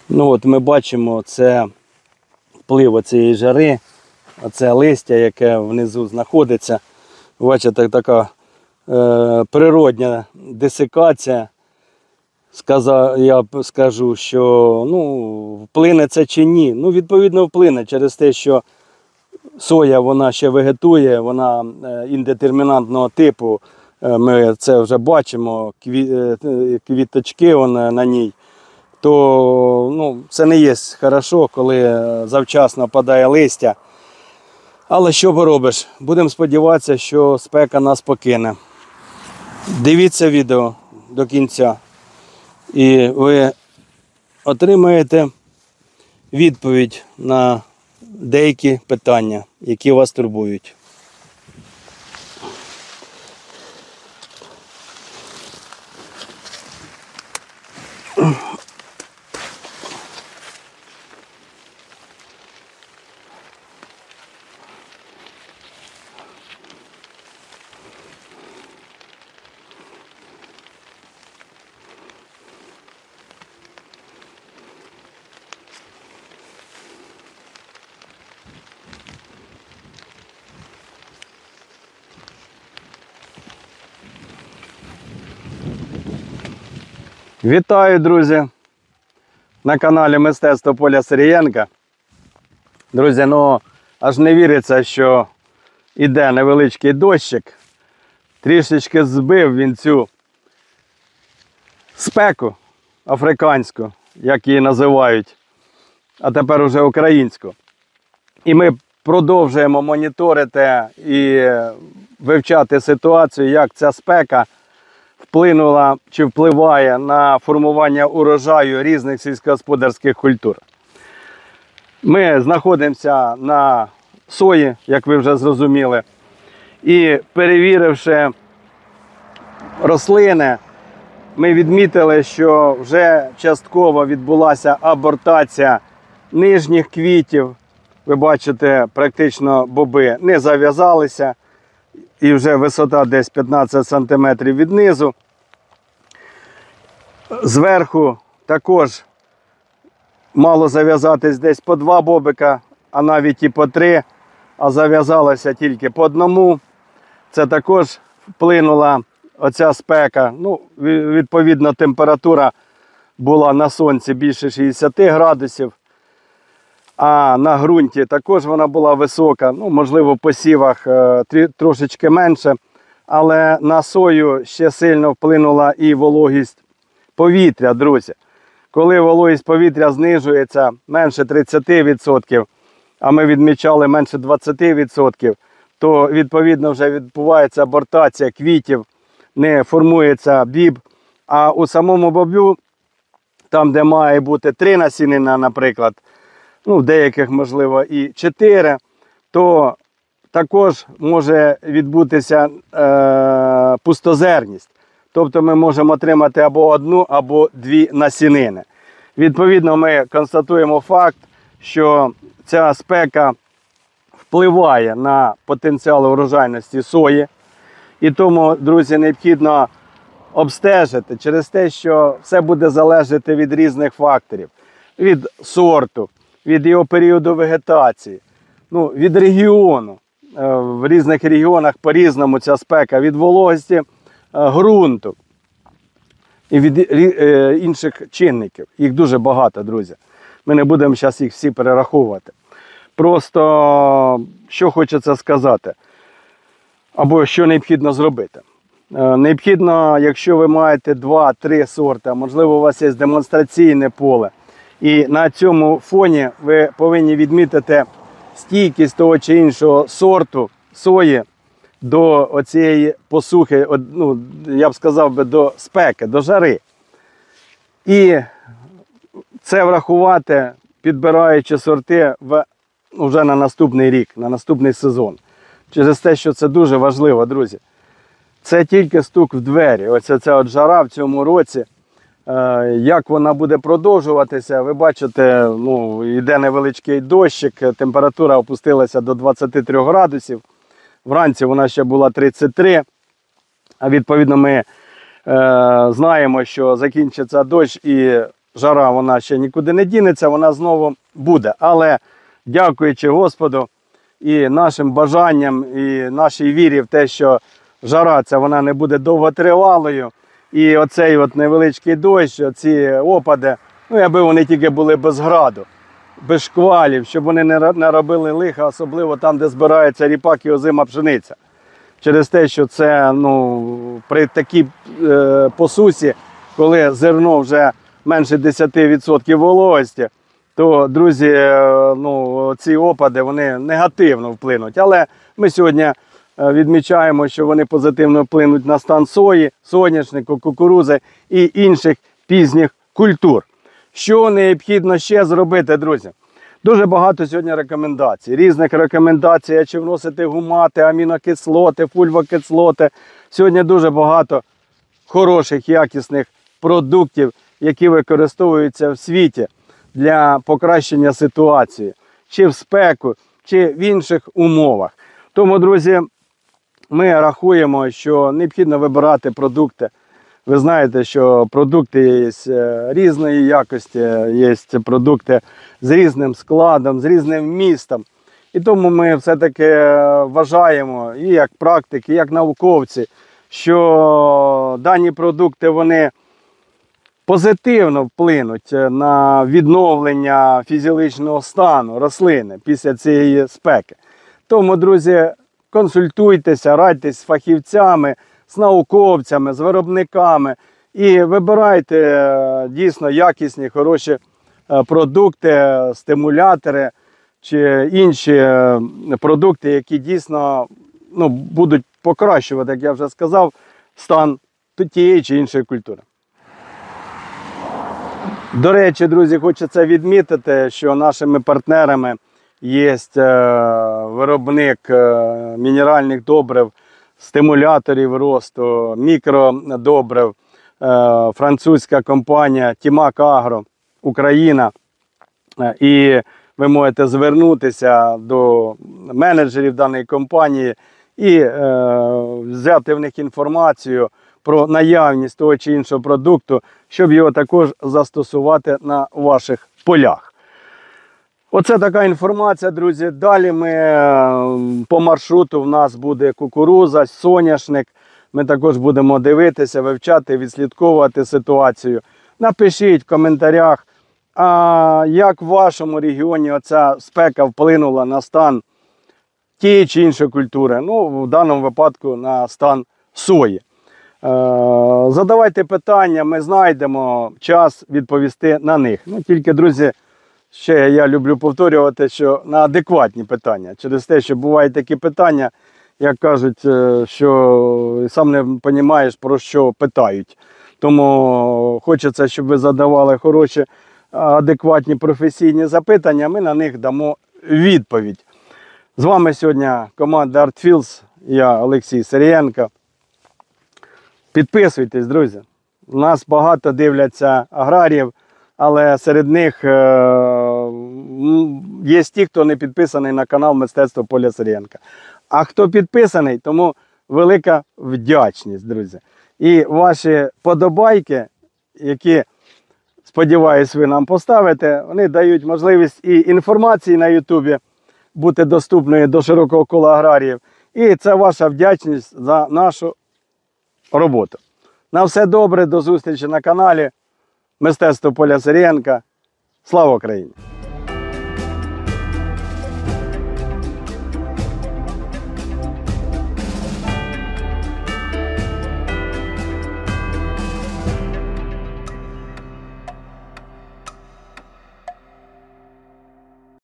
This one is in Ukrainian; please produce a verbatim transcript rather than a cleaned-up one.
Ну от ми бачимо, це вплив цієї жари, оце листя, яке внизу знаходиться. Бачите, така е, природня десикація. Сказав, я скажу, що ну, вплине це чи ні. Ну, відповідно, вплине через те, що соя вона ще вегетує, вона індетермінантного типу. Ми це вже бачимо, квіточки вона на ній. То ну, це не є хорошо, коли завчасно падає листя. Але що поробиш? Будемо сподіватися, що спека нас покине. Дивіться відео до кінця. І ви отримаєте відповідь на деякі питання, які вас турбують. Вітаю, друзі, на каналі Мистецтво Поля Сирієнка. Друзі, ну аж не віриться, що іде невеличкий дощик. Трішечки збив він цю спеку африканську, як її називають, а тепер уже українську. І ми продовжуємо моніторити і вивчати ситуацію, як ця спека вплинула чи впливає на формування урожаю різних сільськогосподарських культур. Ми знаходимося на сої, як ви вже зрозуміли, і перевіривши рослини, ми відмітили, що вже частково відбулася абортація нижніх квітів. Ви бачите, практично боби не зав'язалися. І вже висота десь п'ятнадцять сантиметрів від низу. Зверху також мало зав'язатись десь по два бобика, а навіть і по три, а зав'язалося тільки по одному. Це також вплинула оця спека. Ну, відповідно, температура була на сонці більше шістдесят градусів. А на ґрунті також вона була висока, ну, можливо, в посівах е, трошечки менше, але на сою ще сильно вплинула і вологість повітря, друзі. Коли вологість повітря знижується менше тридцяти відсотків, а ми відмічали менше двадцяти відсотків, то відповідно вже відбувається абортація квітів, не формується біб, а у самому бобю, там де має бути три насінина, наприклад, ну, в деяких, можливо, і чотири, то також може відбутися е, пустозерність. Тобто ми можемо отримати або одну, або дві насінини. Відповідно, ми констатуємо факт, що ця спека впливає на потенціал урожайності сої. І тому, друзі, необхідно обстежити через те, що все буде залежати від різних факторів. Від сорту, від його періоду вегетації, ну, від регіону. В різних регіонах по-різному ця спека, від вологості ґрунту і від інших чинників. Їх дуже багато, друзі. Ми не будемо зараз їх всі перераховувати. Просто, що хочеться сказати, або що необхідно зробити. Необхідно, якщо ви маєте два-три сорти, можливо, у вас є демонстраційне поле, і на цьому фоні ви повинні відмітити стійкість того чи іншого сорту сої до оцієї посухи, ну, я б сказав би, до спеки, до жари. І це врахувати, підбираючи сорти в, вже на наступний рік, на наступний сезон. Через те, що це дуже важливо, друзі. Це тільки стук в двері. Оце ця от жара в цьому році. Як вона буде продовжуватися, ви бачите, ну, йде невеличкий дощик, температура опустилася до двадцяти трьох градусів. Вранці вона ще була тридцять три, а відповідно ми е, знаємо, що закінчиться дощ і жара вона ще нікуди не дінеться, вона знову буде. Але дякуючи Господу і нашим бажанням, і нашій вірі в те, що жара ця вона не буде довготривалою. І оцей от невеличкий дощ, оці опади, ну аби вони тільки були без граду, без шквалів, щоб вони не робили лиха, особливо там, де збирається ріпак і озима пшениця. Через те, що це ну, при такій е, посусі, коли зерно вже менше десять відсотків вологості, то, друзі, е, ну, ці опади вони негативно вплинуть. Але ми сьогодні відмічаємо, що вони позитивно вплинуть на стан сої, соняшнику, кукурузи і інших пізніх культур. Що необхідно ще зробити, друзі? Дуже багато сьогодні рекомендацій, різних рекомендацій, чи вносити гумати, амінокислоти, фульвокислоти. Сьогодні дуже багато хороших, якісних продуктів, які використовуються в світі для покращення ситуації, чи в спеку, чи в інших умовах. Тому, друзі, ми рахуємо, що необхідно вибирати продукти. Ви знаєте, що продукти є різної якості, є продукти з різним складом, з різним вмістом. І тому ми все-таки вважаємо, і як практики, і як науковці, що дані продукти вони позитивно вплинуть на відновлення фізіологічного стану рослини після цієї спеки. Тому, друзі, консультуйтеся, радьтесь з фахівцями, з науковцями, з виробниками і вибирайте дійсно якісні, хороші продукти, стимулятори чи інші продукти, які дійсно ну, будуть покращувати, як я вже сказав, стан тієї чи іншої культури. До речі, друзі, хочеться відмітити, що нашими партнерами є виробник мінеральних добрив, стимуляторів росту, мікродобрив, французька компанія Тімак Агро, Україна. І ви можете звернутися до менеджерів даної компанії і взяти в них інформацію про наявність того чи іншого продукту, щоб його також застосувати на ваших полях. Оце така інформація, друзі. Далі ми по маршруту в нас буде кукуруза, соняшник. Ми також будемо дивитися, вивчати, відслідковувати ситуацію. Напишіть в коментарях, а як в вашому регіоні оця спека вплинула на стан тієї чи іншої культури. Ну, в даному випадку на стан сої. Задавайте питання, ми знайдемо час відповісти на них. Ну, тільки, друзі, ще я люблю повторювати, що на адекватні питання. Через те, що бувають такі питання, як кажуть, що сам не розумієш, про що питають. Тому хочеться, щоб ви задавали хороші, адекватні професійні запитання, ми на них дамо відповідь. З вами сьогодні команда ArtFields, я Олексій Сирієнко. Підписуйтесь, друзі. У нас багато дивляться аграріїв, але серед них є ті, хто не підписаний на канал Мистецтво Поля Сирієнка. А хто підписаний, тому велика вдячність, друзі. І ваші подобайки, які, сподіваюсь, ви нам поставите, вони дають можливість і інформації на ютубі бути доступною до широкого кола аграріїв. І це ваша вдячність за нашу роботу. На все добре, до зустрічі на каналі Мистецтво Поля Сирієнка. Слава Україні!